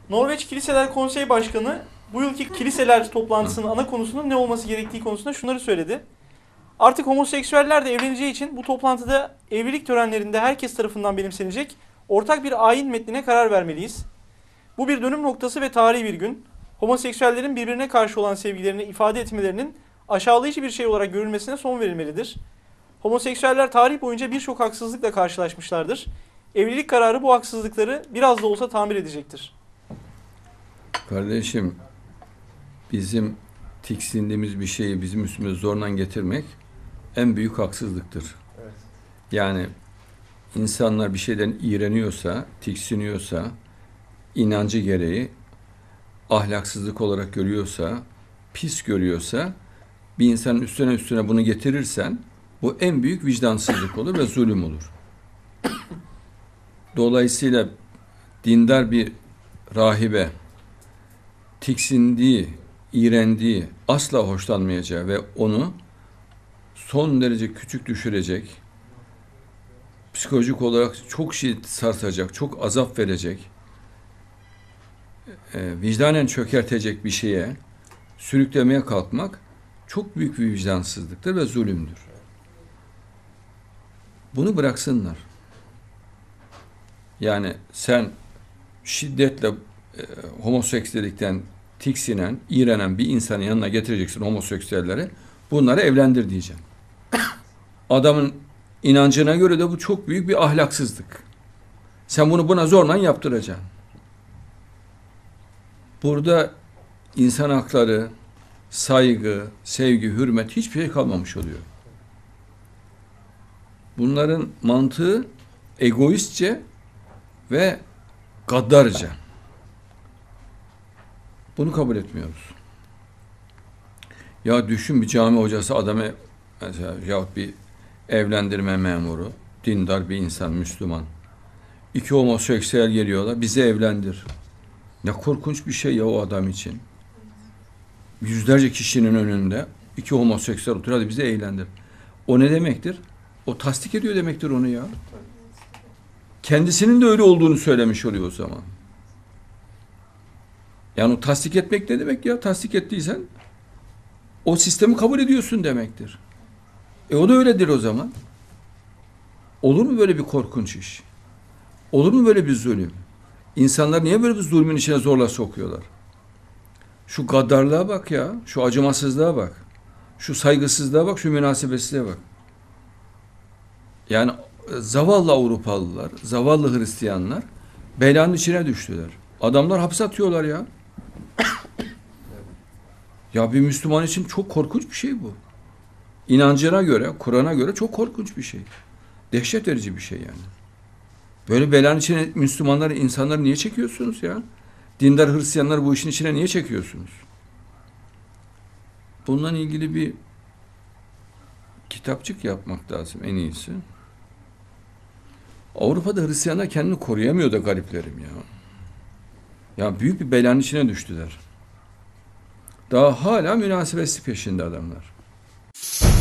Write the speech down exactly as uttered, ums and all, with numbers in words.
Norveç Kiliseler Konseyi Başkanı bu yılki kiliseler toplantısının ana konusunun ne olması gerektiği konusunda şunları söyledi. Artık homoseksüeller de evleneceği için bu toplantıda evlilik törenlerinde herkes tarafından benimsenecek ortak bir ayin metnine karar vermeliyiz. Bu bir dönüm noktası ve tarihi bir gün. Homoseksüellerin birbirine karşı olan sevgilerini ifade etmelerinin aşağılayıcı bir şey olarak görülmesine son verilmelidir. Homoseksüeller tarih boyunca birçok haksızlıkla karşılaşmışlardır. Evlilik kararı bu haksızlıkları biraz da olsa tamir edecektir. Kardeşim, bizim tiksindiğimiz bir şeyi bizim üstümüze zorla getirmek en büyük haksızlıktır. Evet. Yani insanlar bir şeyden iğreniyorsa, tiksiniyorsa, inancı gereği ahlaksızlık olarak görüyorsa, pis görüyorsa, bir insanın üstüne üstüne bunu getirirsen, bu en büyük vicdansızlık olur ve zulüm olur. Dolayısıyla dindar bir rahibe tiksindiği, iğrendiği, asla hoşlanmayacağı ve onu son derece küçük düşürecek, psikolojik olarak çok şey sarsacak, çok azap verecek, e, vicdanen çökertecek bir şeye sürüklemeye kalkmak çok büyük bir vicdansızlıktır ve zulümdür. Bunu bıraksınlar. Yani sen şiddetle e, homoseksüellikten tiksinen, iğrenen bir insanın yanına getireceksin homoseksüelleri, bunları evlendir diyeceğim. Adamın inancına göre de bu çok büyük bir ahlaksızlık. Sen bunu buna zorla yaptıracaksın. Burada insan hakları, saygı, sevgi, hürmet hiçbir şey kalmamış oluyor. Bunların mantığı egoistçe ve gaddarca. Bunu kabul etmiyoruz. Ya düşün, bir cami hocası adamı mesela yahut bir evlendirme memuru, dindar bir insan, Müslüman. İki homoseksüel geliyorlar, bizi evlendir. Ne korkunç bir şey ya o adam için. Yüzlerce kişinin önünde iki homoseksüel oturuyor, hadi bizi evlendir. O ne demektir? O tasdik ediyor demektir onu ya. Kendisinin de öyle olduğunu söylemiş oluyor o zaman. Yani o tasdik etmek ne demek ya? Tasdik ettiysen o sistemi kabul ediyorsun demektir. E o da öyledir o zaman. Olur mu böyle bir korkunç iş? Olur mu böyle bir zulüm? İnsanlar niye böyle bir zulmün içine zorla sokuyorlar? Şu gaddarlığa bak ya, şu acımasızlığa bak. Şu saygısızlığa bak, şu münasebetsizliğe bak. Yani zavallı Avrupalılar, zavallı Hristiyanlar belanın içine düştüler. Adamlar hapse atıyorlar ya. Ya bir Müslüman için çok korkunç bir şey bu. İnancına göre, Kur'an'a göre çok korkunç bir şey. Dehşet verici bir şey yani. Böyle belanın içine Müslümanları, insanları niye çekiyorsunuz ya? Dindar Hristiyanları bu işin içine niye çekiyorsunuz? Bununla ilgili bir kitapçık yapmak lazım en iyisi. Avrupa'da Hristiyanlar kendini koruyamıyor da gariplerim ya. Ya büyük bir belanın içine düştüler. Daha hala münasebesi peşinde adamlar.